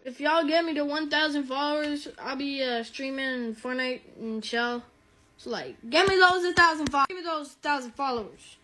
If y'all get me to 1,000 followers, I'll be streaming Fortnite and Shell. So like, get me those 1,000 followers. Give me those 1,000 followers.